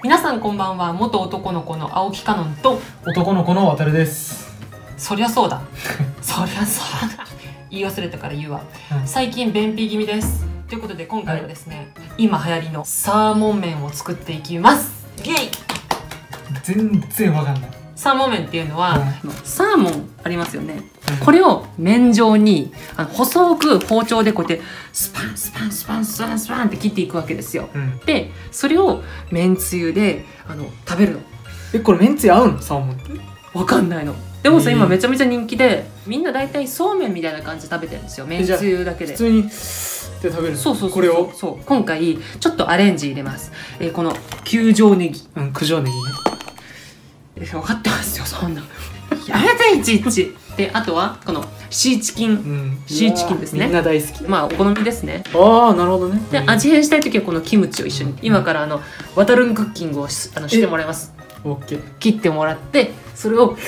皆さんこんばんは。元男の子の青木かのんと男の子の渡るです。 そりゃそうだそりゃそうだ言い忘れたから言うわ、最近便秘気味です。ということで今回はですね、今流行りのサーモン麺を作っていきます。イエイ。 全然わかんない。 サーモン麺っていうのは、サーモンありますよね、これを麺状に細く包丁でこうやってスパンスパンスパンスパンスパンって切っていくわけですよ、でそれを麺つゆで食べるの。 これ麺つゆ合うの？サーモンってわかんないの。でもさ、今めちゃめちゃ人気で、みんな大体そうめんみたいな感じで食べてるんですよ、麺つゆだけで。 普通にって食べる。 そうこれを今回ちょっとアレンジ入れます。この九条ネギ、 九条ネギね。 分かってますよ、そんなやめていちいち。であとはこのシーチキン、シーチキンですね。 みんな大好き。 まあお好みですね。 ああ、なるほどね。 で味変したい時はこのキムチを一緒に、今からワタルンクッキングをしてもらいます。 オッケー。 切ってもらってそれをって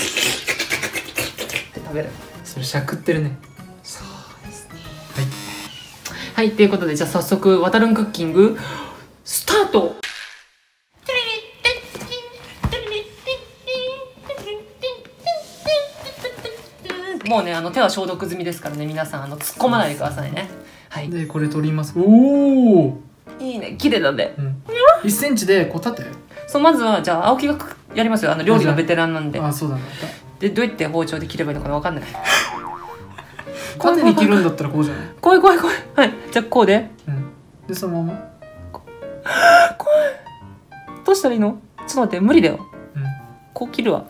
食べる。 それしゃくってるね。 そうですね。はい、はい、ということでじゃあ早速ワタルンクッキングスタート。もうね手は消毒済みですからね、皆さん突っ込まないでくださいね。はい。 でこれ取ります。おお。 いいね、綺麗だね。 1センチでこう立て。 そう、まずはじゃあ青木がやりますよ。料理のベテランなんで。 あ、そうだね。 でどうやって包丁で切ればいいのかわかんない。 縦に切るんだったらこうじゃない？ 怖い怖い怖い。はい、じゃあこうで。 でそのまま。 怖い。どうしたらいいの？ちょっと待って、無理だよ。こう切るわ。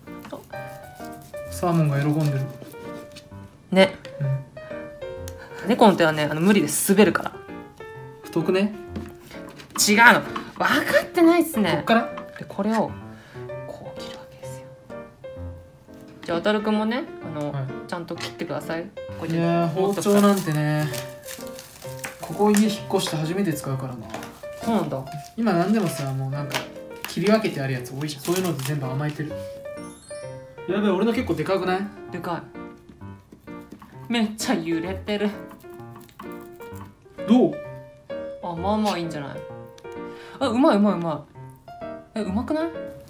サーモンが喜んでる。 ね。猫の手はね、無理です。滑るから。 太くね？ 違うの。分かってないっすね。 こっからでこれをこう切るわけですよ。じゃあ渡るくんもね、ちゃんと切ってください。 いやー、包丁なんてね、ここ家引っ越して初めて使うからな。 そうなんだ。 今なんでもさ、もうなんか切り分けてあるやつ多いじゃん。そういうので全部甘えてる。やべえ、俺の結構でかくない？ でかい。めっちゃ揺れてる。 どう？ あ、まあまあいいんじゃない？あ、うまいうまいうまい。うまくない？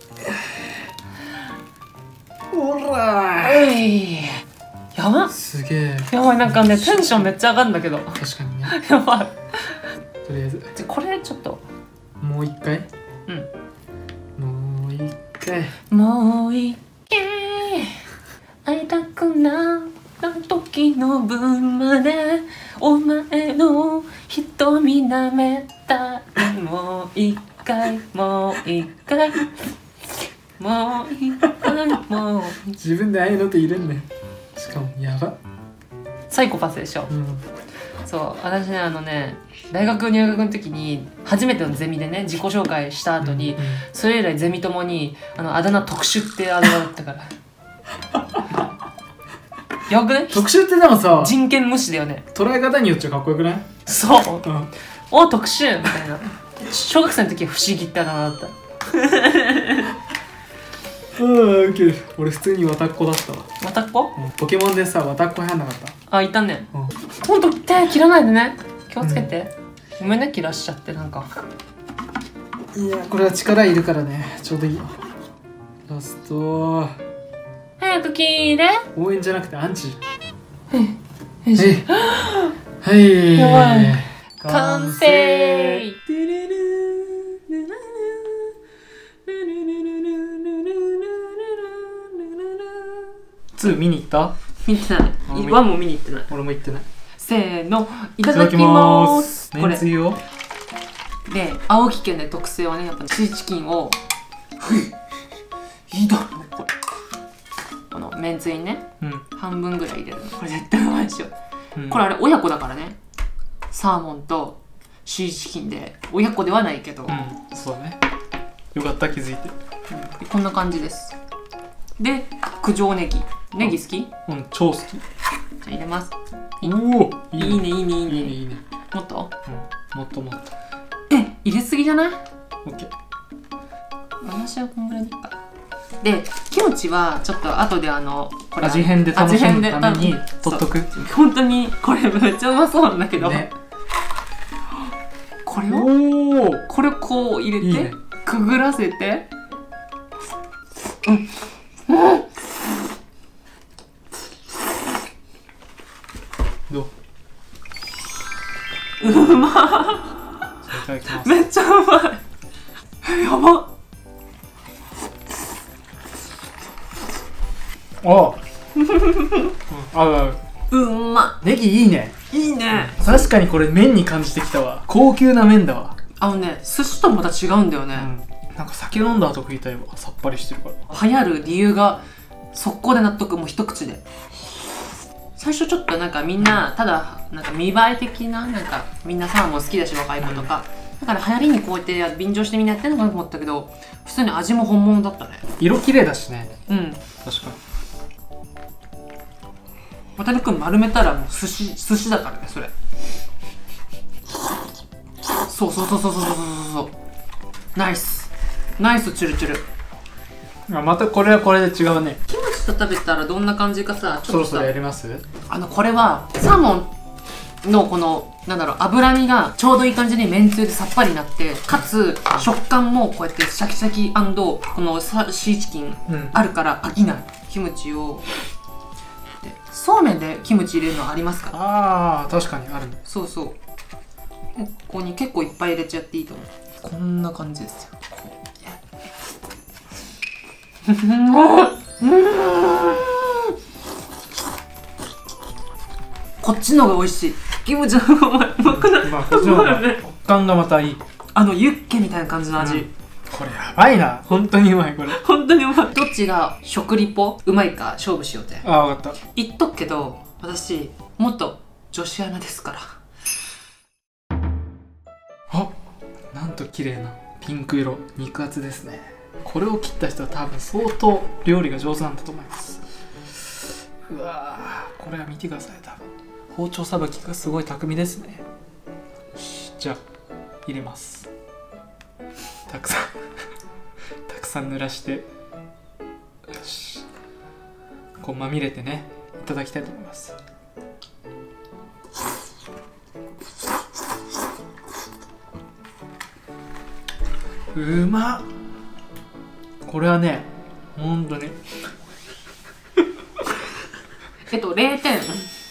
ほらー。やばっ。 すげえ。 やばい、なんかね、テンションめっちゃ上がるんだけど。 確かにね。 やばい。 とりあえず。 じゃ、これちょっと。 もう一回？もう一回。 もう一回。会いたくなった時の分までお前の瞳舐めたい。もう一回もう一回もう一回もう。 自分でああいうのって入れんね。しかもやば。 サイコパスでしょ。そう、私ね大学入学の時に初めてのゼミでね自己紹介した後に、それ以来ゼミともにあだ名特殊ってあだ名だったからやばくない？ 特殊ってでもさ、 人権無視だよね。 捉え方によっちゃかっこよくない？ そう、お特殊みたいな。小学生の時は不思議ってあだ名だった。 ウケる。俺普通に綿っ子だったわ。 綿っ子？ ポケモンでさ、綿っ子入んなかった？ あ、いたね。ほんと手切らないでね、気をつけて。ごめんね、切らしちゃって。なんかいや、これは力いるからね、ちょうどいいよ。ラスト。 早く切れ。 応援じゃなくてアンチ。はい、 やばい。完成。 2見に行った？ 見てない。1も見に行ってない。 俺も行ってない。 せーの、いただきます。 めんつゆをで、青木家の特製はね、やっぱシーチキンをいいだろこれ。このめんつゆにね、半分ぐらい入れるの。これ絶対うまいでしょ。これあれ親子だからね。サーモンとシーチキンで親子ではないけど、 そうだね。よかった、気づいて。 こんな感じです。で、九条ネギ。ネギ好き？ 超好き。 じゃあ入れます。 おお、 いいねいいねいいねいいね。 もっと？ もっともっと。 入れすぎじゃない？ オッケー。 私はこんぐらいでいいか。で、キムチはちょっと後でこれ味変で楽しむために取っとく。 本当にこれめっちゃうまそうなんだけど、これをこう入れてくぐらせて。 どう？ うまっ。 いただきます。 めっちゃうまい。やばっ。うまっ。 ネギいいね。 いいね。 確かにこれ麺に感じてきたわ。高級な麺だわ。 寿司とまた違うんだよね。 なんか酒飲んだ後食いたいわ。さっぱりしてるから。 流行る理由が速攻で納得。もう一口で。最初ちょっとなんかみんなただなんか見栄え的な、なんかみんなサーモン好きだし若い子とか、だから流行りにこうやって便乗してみんなやってるのかなと思ったけど、普通に味も本物だったね。 色綺麗だしね。 うん。 確かに。 渡るくん丸めたらもう寿司だからね、それ。そう。ナイスチュルチュル。 またこれはこれで違うね。 キムチと食べたらどんな感じかさ、ちょっとさ、 そろそろやります？ これはサーモンのこの脂身がちょうどいい感じにめんつゆでさっぱりになって、かつ食感もこうやってシャキシャキ&このシーチキンあるから飽きない。キムチをそうめんでキムチ入れるのありますか？ ああ、確かにあるね。 そうそう。ここに結構いっぱい入れちゃっていいと思う。こんな感じですよ。こっちの方が美味しい。キムチの方がうまくない？ こっちの方が食感がまたいい。 ユッケみたいな感じの味。 これやばいな。本当にうまいこれ。 本当にうまい。どっちが食リポうまいか勝負しようぜ。 ああ、分かった。 言っとくけど、私元女子アナですから。 なんと綺麗なピンク色、肉厚ですね。これを切った人は多分相当料理が上手なんだと思います。うわー、これは見てください。多分包丁さばきがすごい巧みですね。よし、じゃあ入れます。たくさん濡らして、よし、こうまみれてね、いただきたいと思います。うまっ。これはね、ほんとに 0点。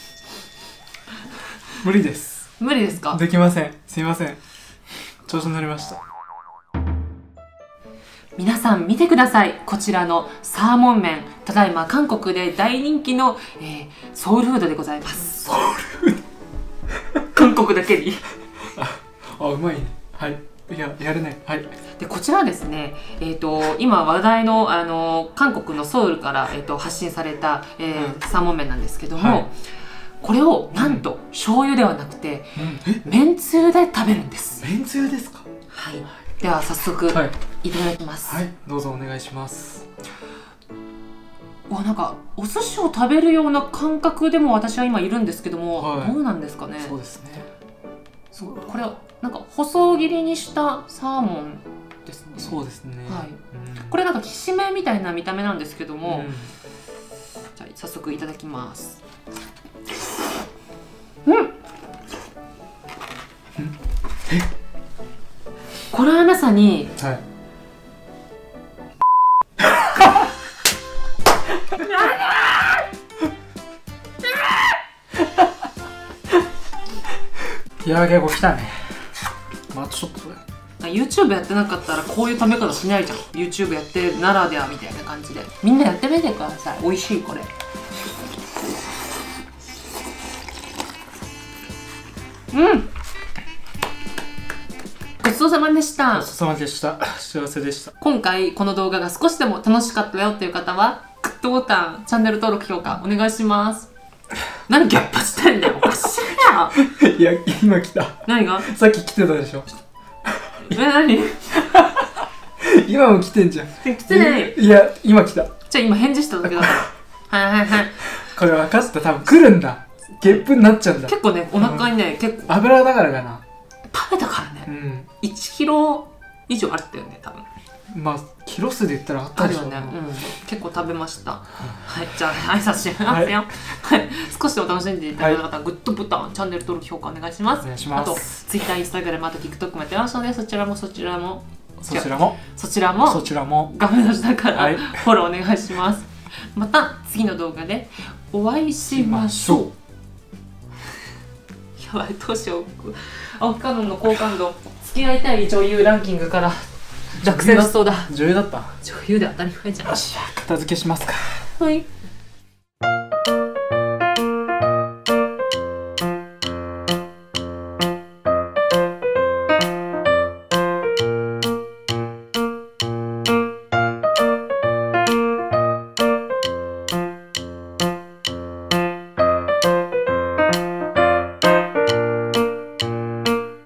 無理です。 無理ですか？ できません。すいません。調子乗りました。 皆さん見てください。こちらのサーモン麺、ただいま韓国で大人気の、ソウルフードでございます。 ソウルフード韓国だけにうまいね。はい、やるね。はい。 でこちらはですね、今話題の、韓国のソウルから、発信された、サーモン麺なんですけども、これをなんと、醤油ではなくて、めんつゆで食べるんです。 めんつゆですか？ はい。では早速、いただきます。 はい、どうぞお願いします。 なんかお寿司を食べるような感覚でも私は今いるんですけども、どうなんですかね。 そうですね。 これはなんか細切りにしたサーモンですね。 そうですね。 はい。これなんかきしめんみたいな見た目なんですけども、じゃあ早速いただきます。これはまさに、 手上げ後来たね。ちょっと YouTube やってなかったらこういう食べ方しないじゃん。 YouTube やってるならではみたいな感じでみんなやってみてください。美味しいこれ。ごちそうさまでした。 ごちそうさまでした。幸せでした。 今回この動画が少しでも楽しかったよっていう方はグッドボタン、チャンネル登録、評価お願いします。何ギャップしてんだよ。おかしいな。 いや、今来た。 何が？ さっき来てたでしょ。 何？ 今も来てんじゃん。 来てない。 いや、今来た。 じゃあ今返事しただけだから。はい。 これ分かった。多分来るんだ。ゲップになっちゃうんだ。 結構ね、お腹にね、結構油だからかな。 食べたからね。1キロ以上あったよね、多分。 キロ数で言ったらあったでしょ。 あるよね。結構食べました。はい、じゃあ挨拶しますよ。はい、少しでも楽しんでいただいた方はグッドボタン、チャンネル登録、評価お願いします。 お願いします。 あと Twitter、Instagram、あと TikTok もやってますので、そちらもそちらもそちらもそちらも画面の下からはいフォローお願いします。また次の動画でお会いしましょう。やばい、どうしよう。青木かのんの好感度付き合いたい女優ランキングから落選しそうだ。 女優だった。 女優で当たり前じゃん。 よし、片付けしますか。 はい。